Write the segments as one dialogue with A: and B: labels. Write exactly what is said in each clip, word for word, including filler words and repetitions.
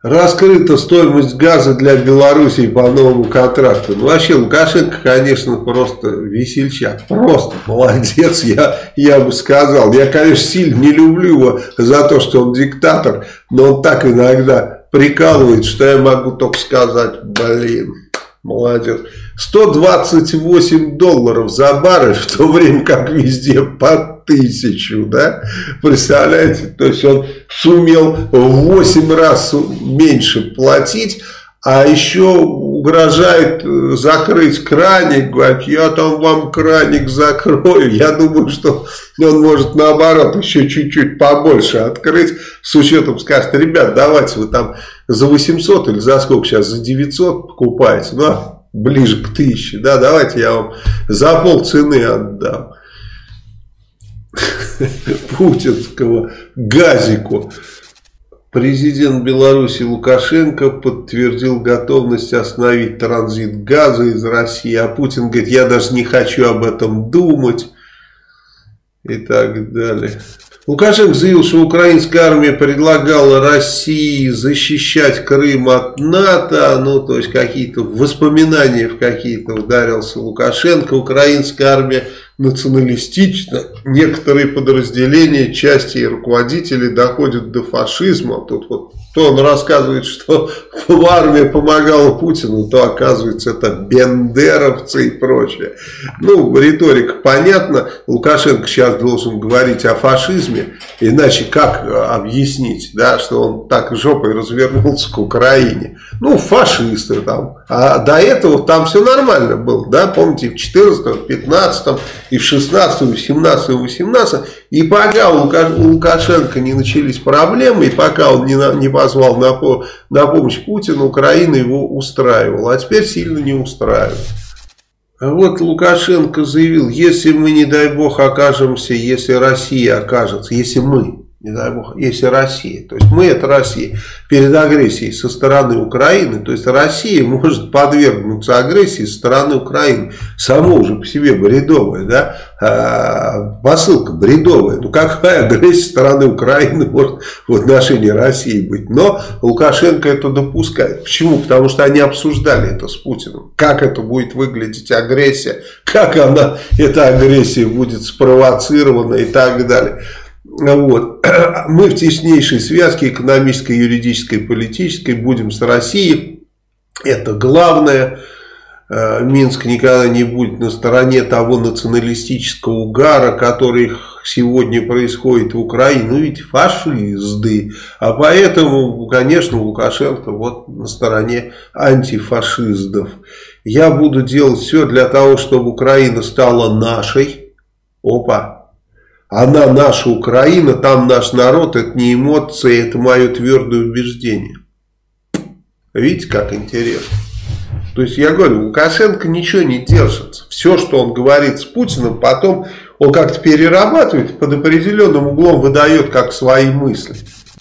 A: Раскрыта стоимость газа для Белоруссии по новому контракту. Ну, вообще, Лукашенко, конечно, просто весельчак. Просто молодец, я, я бы сказал. Я, конечно, сильно не люблю его за то, что он диктатор, но он так иногда прикалывает, что я могу только сказать, блин, молодец. сто двадцать восемь долларов за баррель, в то время как везде по тысячу, да? Представляете? То есть он сумел в восемь раз меньше платить, а еще угрожает закрыть краник, говорит, я там вам краник закрою. Я думаю, что он может наоборот еще чуть-чуть побольше открыть, с учетом, скажет, ребят, давайте вы там за восемьсот или за сколько сейчас, за девятьсот покупаете, да? Ближе к тысяче, да, давайте я вам за полцены отдам путинского газику. Президент Беларуси Лукашенко подтвердил готовность остановить транзит газа из России, а Путин говорит, я даже не хочу об этом думать и так далее. Лукашенко заявил, что украинская армия предлагала России защищать Крым от НАТО, ну, то есть какие-то воспоминания в какие-то ударился Лукашенко. Украинская армия националистична, некоторые подразделения, части и руководители доходят до фашизма. Тут вот то он рассказывает, что армия помогала Путину, то оказывается это бендеровцы и прочее. Ну, риторика понятна. Лукашенко сейчас должен говорить о фашизме, иначе как объяснить, да, что он так жопой развернулся к Украине? Ну, фашисты там. А до этого там все нормально было, да, помните, в четырнадцатом, в пятнадцатом, и в шестнадцатом, и в семнадцатом, и в восемнадцатом. И пока у Лукашенко не начались проблемы, и пока он не, на, не позвал на, на помощь Путину, Украина его устраивала. А теперь сильно не устраивает. Вот Лукашенко заявил, если мы, не дай бог, окажемся, если Россия окажется, если мы, не дай бог, если Россия, то есть мы это Россия, перед агрессией со стороны Украины, то есть Россия может подвергнуться агрессии со стороны Украины, само уже по себе бредовая, да, а, посылка бредовая, ну какая агрессия со стороны Украины может в отношении России быть, но Лукашенко это допускает. Почему? Потому что они обсуждали это с Путиным, как это будет выглядеть агрессия, как она, эта агрессия будет спровоцирована и так далее. Вот. Мы в теснейшей связке экономической, юридической, политической будем с Россией. Это главное. Минск никогда не будет на стороне того националистического угара, который сегодня происходит в Украине. Ну ведь фашисты. А поэтому, конечно, Лукашенко вот на стороне антифашистов. Я буду делать все для того, чтобы Украина стала нашей. Опа. Она наша Украина, там наш народ, это не эмоции, это мое твердое убеждение. Видите, как интересно. То есть я говорю, Лукашенко ничего не держится. Все, что он говорит с Путиным, потом он как-то перерабатывает, под определенным углом выдает как свои мысли.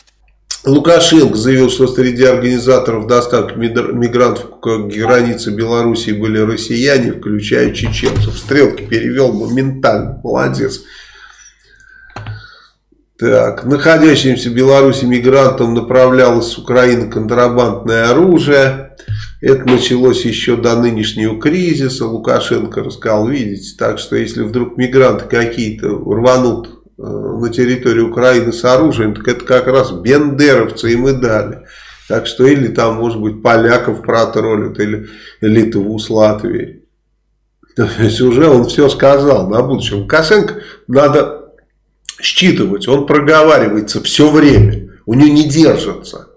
A: Лукашенко заявил, что среди организаторов доставки мигрантов к границе Белоруссии были россияне, включая чеченцев. Стрелки перевел моментально, молодец. Так, находящимся в Беларуси мигрантам направлялось с Украины контрабандное оружие. Это началось еще до нынешнего кризиса. Лукашенко рассказал, видите. Так что если вдруг мигранты какие-то рванут на территорию Украины с оружием, так это как раз бендеровцы им и дали. Так что или там, может быть, поляков протроллят, или Литву с Латвией. То есть уже он все сказал на будущее. Лукашенко надо считывать, он проговаривается все время, у него не держится.